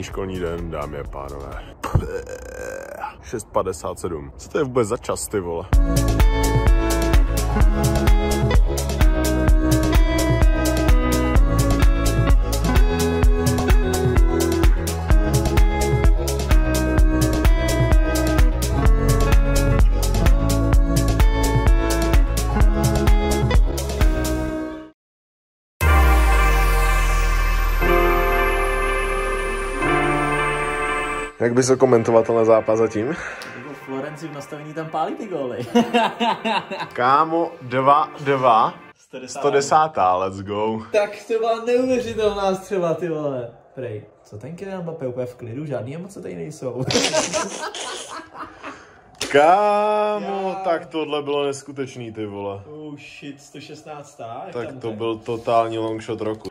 školní den, dámy a pánové. 6:57. Co to je vůbec za čas, ty vole? Jak bys to komentoval tenhle zápas zatím? Jako Florenci v nastavení tam pálí ty góly. Kámo, 2-2. 110. Let's go. Tak to byla neuvěřitelná střela, ty vole. Prej, co ten Kylian Mbappé úplně v klidu? Žádný emoce tady nejsou. Kámo, tak tohle bylo neskutečný, ty vole. Oh shit, 116. Tak to byl totální longshot roku.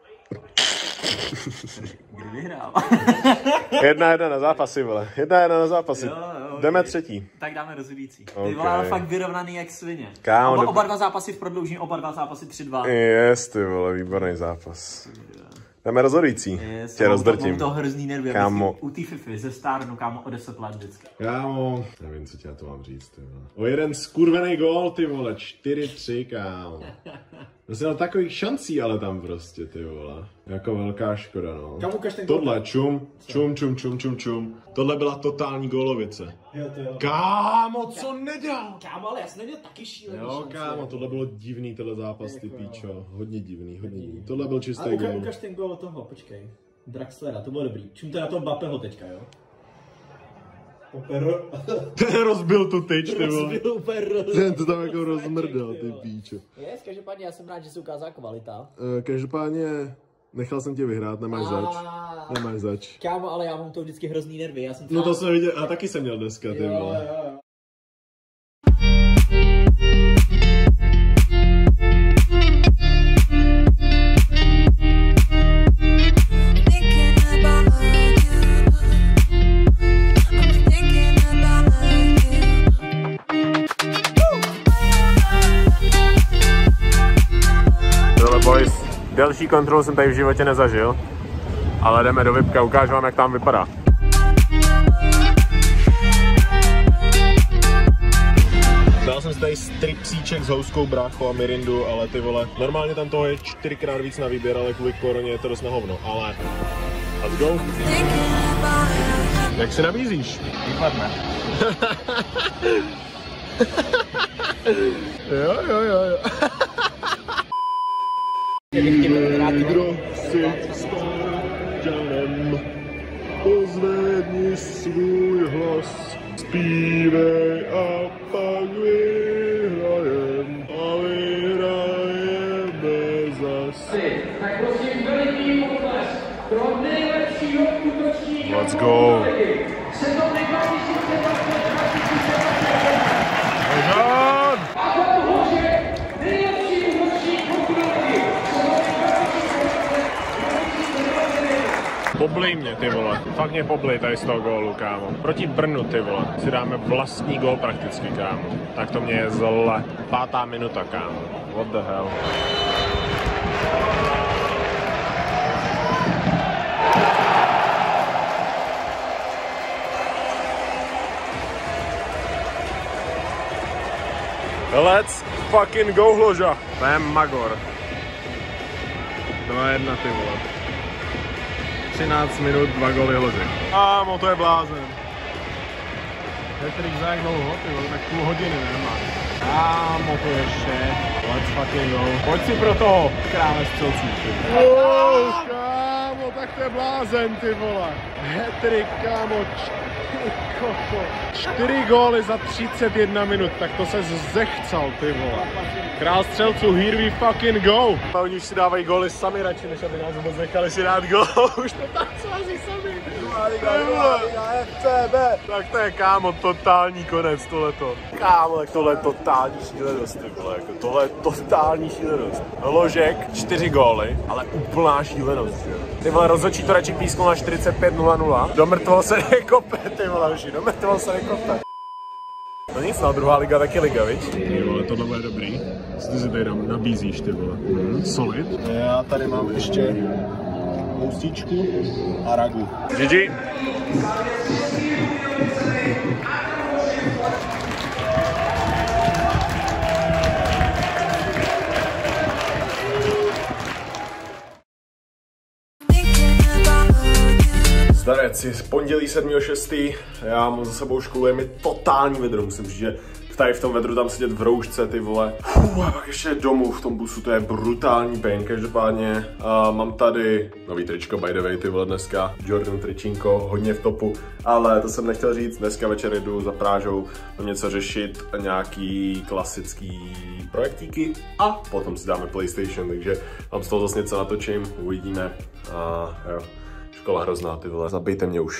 Kdy vyhrál? 1-1 na zápasy, vole. 1-1 na zápasy. Jo, jdeme třetí. Tak dáme rozhodující. Ty Okay. vole, ale fakt vyrovnaný jak svině. Kámo, Oba dva zápasy v prodloužení, oba dva zápasy 3-2. Yes, ty vole, výborný zápas. Jdeme rozhodující. Tě rozdrtím. Mám to hrozný nervy. Kámo. U té FIFA ze stárnu, kámo, o 10 let vždycky. Kámo. Nevím, co tě na to mám říct, ty vole. O jeden skurvený gól, ty vole. 4-3, kámo. To jsem měl takových šancí, ale tam prostě, ty vole. Jako velká škoda, no. Kam ukaž ten tohle, čum. Tohle byla totální gólovice. Jo. Kámo, co nedělal? Kámo, ale já jsem neměl taky šílený Jo, šance. kámo, tohle bylo divný, tenhle zápas, ty píčo. Hodně divný. Tohle byl čistý ale gól. ukaž ten gól toho, počkej. Draxlera, to bylo dobrý. Čím to na toho Mbappého teďka, jo? Rozbil tu tyč, ty vole. Rozbil úplně Ten to tam jako rozmrdal, ty píčo. Yes, každopádně já jsem rád, že se ukázala kvalita. Každopádně nechal jsem tě vyhrát, nemáš zač. Kámo, ale já mám to vždycky hrozný nervy, já jsem No to jsem viděl, a taky jsem měl dneska, ty vole. Jo. Boys, delší kontrolu jsem tady v životě nezažil, ale jdeme do VIPka, ukážu vám, jak tam vypadá. Dal jsem si tady stripsíček s houskou, brácho a mirindu, ale ty vole, normálně tam toho je 4krát víc na výběr, ale kvůli koroně je to dost na hovno, ale let's go. Jak se nabízíš? Výpadne. Jo. Kdo si spáčanem, pozvedni svůj hlas, zpívej a pak vyhrajem a vyhrajeme zas. Tak prosím, veliký potlesk pro nejlepšího útočníka. Let's go. Sezóny 2020. A nahoře nejlepší útočník konkurentky. Poblej mě, ty vole. Fakt mě poblej tady z toho gólu, kámo. Proti Brnu, ty vole. Si dáme vlastní gól prakticky, kámo. Tak to mě je zle. 5. minuta, kámo. What the hell. Let's fucking go, Hloža. To je Magor. 2-1, ty vole. 13 minut, 2 góly Hložek. Kámo, to je blázen. Petrik za jak dlouho, ty vole, tak půl hodiny nemá. Kámo, to je vše. Let's fucking go. Pojď si pro toho krále střelců, ty vole. Kámo, tak to je blázen, ty vole. Hattrick, kámo. 4 góly za 31 minut, tak to se zechcal, ty vole. Král střelců, here we fucking go. A oni už si dávají góly sami radši, než aby nás vůbec nechali si dát gól. Už to tak svazí sami. Tak to je, kámo, totální konec tohleto. Kámo, tak tohle je totální šílenost, ty vole. Jako tohle je totální šílenost. Hložek, 4 góly, ale úplná šílenost, že? Ty vole, rozhodčí to radši písknul na 45:00. Do mrtvol se nekope, ty vole, už do mrtvol se nekope. No nic, no, druhá liga taky liga, viď? Ty vole, tohle bude dobrý. Co ty si tady nabízíš, ty vole? Solid. Já tady mám ještě houstičku a ragu. GG. Zdarec, je pondělí 7.6. Já mám za sebou školu, je mi totální vedro, musím říct, že tady v tom vedru tam sedět v roušce, ty vole. A pak ještě domů v tom busu, to je brutální pain. Každopádně mám tady nový tričko, by the way, ty vole, dneska. Jordan tričínko, hodně v topu. Ale to jsem nechtěl říct, dneska večer jdu za Prážou něco řešit, nějaký klasický projektíky a potom si dáme PlayStation, takže mám z toho zase něco natočím, uvidíme. A jo, škola hrozná, ty vole, zabijte mě už.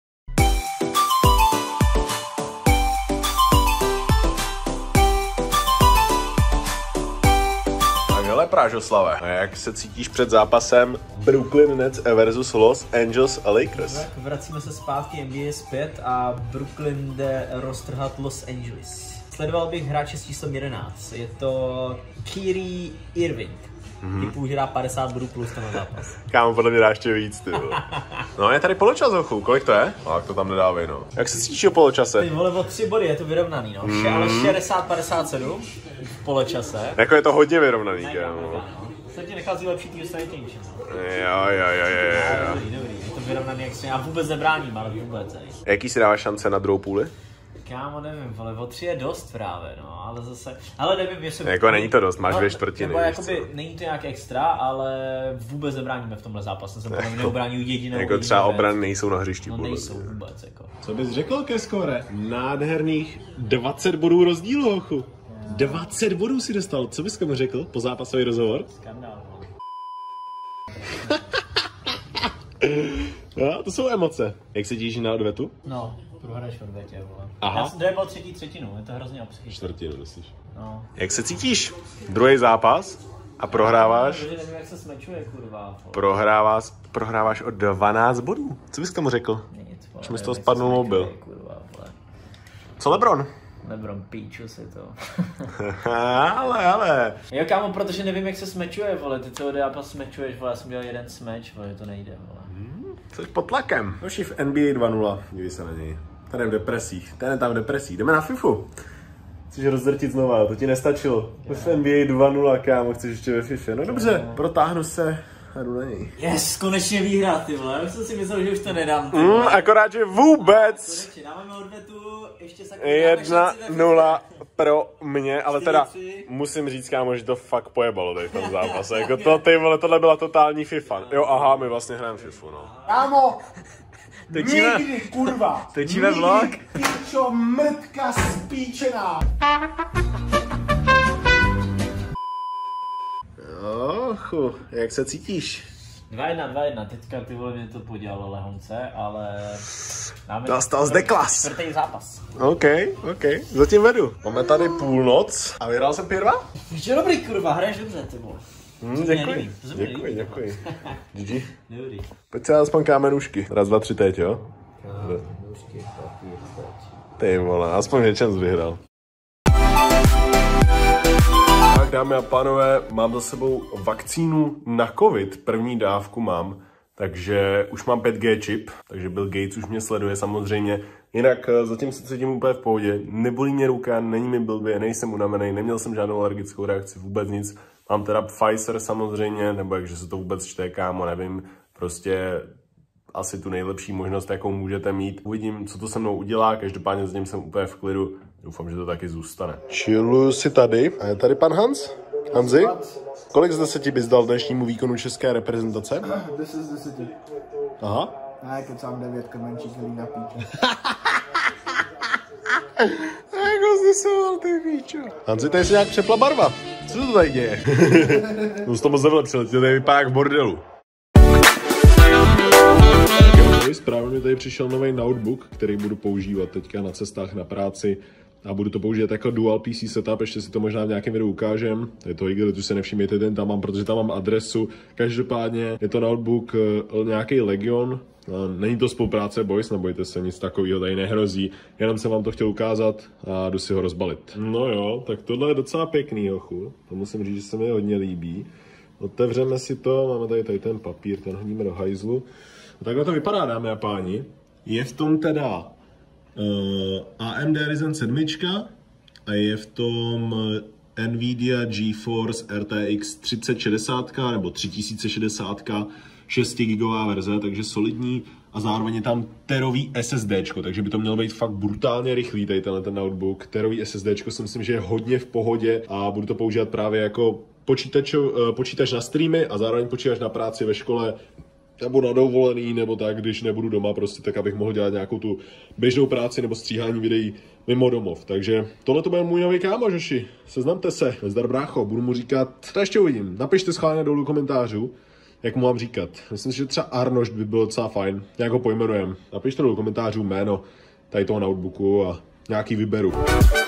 Hele Prážoslave, a jak se cítíš před zápasem Brooklyn Nets versus Los Angeles Lakers? Tak vracíme se zpátky NBA zpět a Brooklyn jde roztrhat Los Angeles. Sledoval bych hráče s číslem 11, je to Kyrie Irving. Typu, že dá 50 bodů plus ten zápas. Kámo, podle mě dá ještě víc, ty vole. No je tady poločas, hochu, kolik to je? Tak to tam nedávej, no. Jak se cítíš o poločase? Ty vole, o 3 body je to vyrovnaný, no. Ale 60-57 v poločase. Jako je to hodně vyrovnaný, kámo. Jsem ti nechal lepší tým stejně tím, no. Jo. Dobrý, je to vyrovnaný jak se, já vůbec nebráním, ale vůbec. Jaký si dáváš šance na druhou půli? Kámo, nevím, vole, o 3 je dost právě, no, ale zase, ale nevím, jestli... Jako není to dost, máš 2 čtvrtiny. Nebo jakoby, není to nějak extra, ale vůbec nebráníme v tomhle zápase, jsem tam neobránil jedinou. Jako třeba obrany nejsou na hřišti. No nejsou vůbec, jako. Co bys řekl ke skóre? Nádherných 20 bodů rozdílu, hochu. 20 bodů si dostal, co bys komu řekl po zápasový rozhovor? Skandál, no. No, to jsou emoce. Jak se díš na odvetu? No, prohraješ v odvetě, vole. Aha. Já jsem dojebal třetinu, je to hrozně obsahý. Čtvrtinu, myslíš? No. Jak se cítíš? Druhý zápas a prohráváš? Nevím, jak se smečuje, kurva. Prohráváš o 12 bodů. Co bys k tomu řekl? Nic, že mi z toho spadnul mobil. Co LeBron? LeBron píču si to. ale. Jo, kámo, protože nevím, jak se smečuje, vole. Ty celý zápas smečuješ, vole. Já jsem dělal jeden smeč, vole, to nejde, vole. Jsi pod tlakem. Noši v NBA 2.0. Dívej se na něj. Ten je v depresích. Ten je tam v depresích. Jdeme na FIFU. Chceš rozdrtit znova, to ti nestačilo. V NBA 2.0, kámo, chceš ještě ve FIFA. No dobře, protáhnu se a jdu na něj. Yes, konečně výhra, ty vole. Já jsem si myslel, že už to nedám. Akorát, že vůbec. Konečně, dáváme odvetu, ještě se 1-0 pro mě, ale teda musím říct, kámo, že to fakt pojebalo tady v tom zápase. Jako to, ty vole, tohle byla totální FIFA. Jo, aha, my vlastně hrajeme FIFU, no. Kámo! Točíme, nikdy, kurva! točíme vlog. Pičo, mrtka spíčená! Ochu, jak se cítíš? 2-1, teďka ty vole mě to podělalo lehonce, ale... Dostal zde klas. Čtvrtý zápas. OK, zatím vedu. Máme tady půlnoc a vyhrál jsem 5-2? Víš, dobrý, kurva, hraješ dobře, ty vole. Děkuji. GG. Dobrý. Pojď se aspoň kámenůžky. 1, 2, 3 teď, jo? Kámenůžky, papír, stačí. Ty vole, aspoň něčem vyhrál. Tak dámy a pánové, mám za sebou vakcínu na covid, první dávku mám, takže už mám 5G čip, takže Bill Gates už mě sleduje samozřejmě. Jinak zatím se cítím úplně v pohodě, nebolí mě ruka, není mi blbě, nejsem unavený, neměl jsem žádnou alergickou reakci, vůbec nic. Mám teda Pfizer samozřejmě, nebo jakže se to vůbec čte, kámo, nevím, prostě asi tu nejlepší možnost, jakou můžete mít. Uvidím, co to se mnou udělá, každopádně zatím jsem úplně v klidu, doufám, že to taky zůstane. Chilluju si tady, a je tady pan Hans? Hanzi? Kolik z 10 bys dal dnešnímu výkonu české reprezentace? 10 z 10. Aha. Ne, kecám 9, Krmenčík, Lína píče. Jako zdesoval ty píčo. Hanzi, tady se nějak přepla barva. Co to tady děje? To se to moc nevylepšilo, to tady vypadá jak v bordelu. Právě mi tady přišel nový notebook, který budu používat teďka na cestách na práci a budu to používat jako dual PC setup, ještě si to možná v nějakém videu ukážem. Je to igel, tu se nevšimněte, ten tam mám, protože tam mám adresu. Každopádně je to notebook nějaký Legion, není to spolupráce boys, nebojte se, nic takového tady nehrozí, jenom jsem vám to chtěl ukázat a jdu si ho rozbalit. No jo, tak tohle je docela pěkný, hochu, to musím říct, že se mi hodně líbí. Otevřeme si to, máme tady ten papír, ten hodíme do hajzlu. A takhle to vypadá, dámy a páni. Je v tom teda AMD Ryzen 7 a je v tom Nvidia GeForce RTX 3060 nebo 3060, 6 GB verze, takže solidní a zároveň je tam terový SSDčko, takže by to mělo být fakt brutálně rychlý tady ten notebook. Terový SSDčko si myslím, že je hodně v pohodě a budu to používat právě jako počítač na streamy a zároveň počítač na práci ve škole nebo na dovolený, nebo tak, když nebudu doma prostě, tak abych mohl dělat nějakou tu běžnou práci nebo stříhání videí mimo domov. Takže tohle to bude můj nový kámoš, hoši. Seznamte se, zdar brácho, budu mu říkat, to ještě uvidím. Napište schválně dolů komentářů, jak mu mám říkat. Myslím si, že třeba Arnošt by byl docela fajn, nějak ho pojmenujem. Napište dolů komentářů jméno tady toho notebooku a nějaký vyberu.